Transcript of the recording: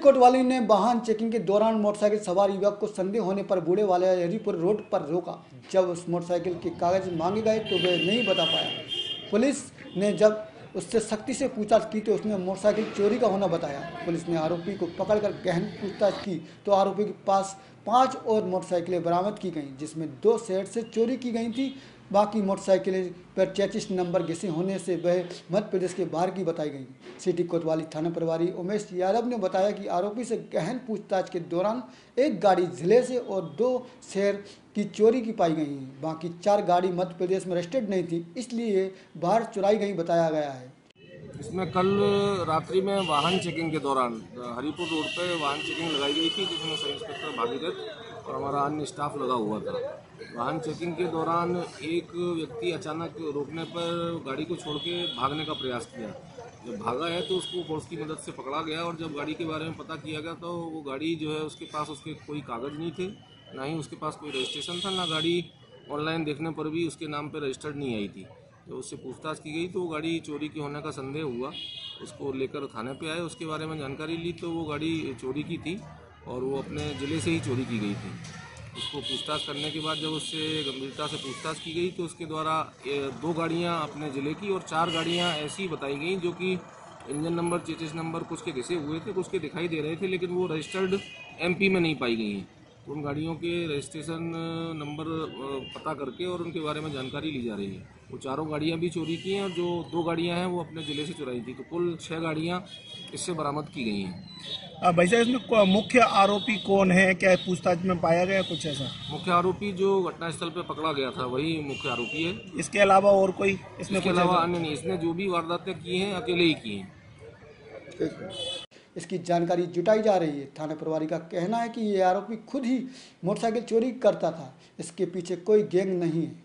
कोतवाली ने वाहन चेकिंग के दौरान मोटरसाइकिल सवार युवक को संदेह होने पर बूढ़े वाले हरिपुर रोड पर रोका। जब उस मोटरसाइकिल के कागज मांगे गए तो वह नहीं बता पाया। पुलिस ने जब उससे सख्ती से पूछताछ की तो उसने मोटरसाइकिल चोरी का होना बताया। पुलिस ने आरोपी को पकड़कर गहन पूछताछ की तो आरोपी के पास 5 और मोटरसाइकिलें बरामद की गईं, जिसमें 2 शहर से चोरी की गई थी। बाकी मोटरसाइकिलें पर 33 नंबर घिसे होने से वह मध्य प्रदेश के बाहर की बताई गई। सिटी कोतवाली थाना प्रभारी उमेश यादव ने बताया कि आरोपी से गहन पूछताछ के दौरान एक गाड़ी जिले से और 2 शहर की चोरी की पाई गई है। बाकी 4 गाड़ी मध्य प्रदेश में रजिस्टर्ड नहीं थी, इसलिए बाहर चुराई गई बताया गया है। इसमें कल रात्रि में वाहन चेकिंग के दौरान हरिपुर रोड पर वाहन चेकिंग लगाई गई थी, जिसमें सब इंस्पेक्टर भागीरथ और हमारा अन्य स्टाफ लगा हुआ था। वाहन चेकिंग के दौरान एक व्यक्ति अचानक रोकने पर गाड़ी को छोड़ के भागने का प्रयास किया। जब भागा है तो उसको फोर्स की मदद से पकड़ा गया और जब गाड़ी के बारे में पता किया गया तो वो गाड़ी जो है उसके पास उसके कोई कागज़ नहीं थे, ना ही उसके पास कोई रजिस्ट्रेशन था, ना गाड़ी ऑनलाइन देखने पर भी उसके नाम पर रजिस्टर्ड नहीं आई थी। जब उससे पूछताछ की गई तो वो गाड़ी चोरी की होने का संदेह हुआ। उसको लेकर थाने पे आए, उसके बारे में जानकारी ली तो वो गाड़ी चोरी की थी और वो अपने ज़िले से ही चोरी की गई थी। उसको पूछताछ करने के बाद जब उससे गंभीरता से पूछताछ की गई तो उसके द्वारा 2 गाड़ियाँ अपने ज़िले की और 4 गाड़ियाँ ऐसी बताई गई जो कि इंजन नंबर 33 नंबर कुछ के घिसे हुए थे, कुछ के दिखाई दे रहे थे, लेकिन वो रजिस्टर्ड एमपी में नहीं पाई गई हैं। तो उन गाड़ियों के रजिस्ट्रेशन नंबर पता करके और उनके बारे में जानकारी ली जा रही है। वो चारों गाड़ियाँ भी चोरी की हैं और जो 2 गाड़ियाँ हैं वो अपने ज़िले से चुराई थी। तो कुल 6 गाड़ियाँ इससे बरामद की गई हैं। भाई साहब, इसमें मुख्य आरोपी कौन है? क्या पूछताछ में पाया गया कुछ ऐसा? मुख्य आरोपी जो घटनास्थल पे पकड़ा गया था वही मुख्य आरोपी है। इसके अलावा और कोई इसमें? इसके अलावा अन्य नहीं। इसने जो भी वारदातें की हैं अकेले ही की हैं। इसकी जानकारी जुटाई जा रही है। थाना प्रभारी का कहना है कि ये आरोपी खुद ही मोटरसाइकिल चोरी करता था, इसके पीछे कोई गैंग नहीं है।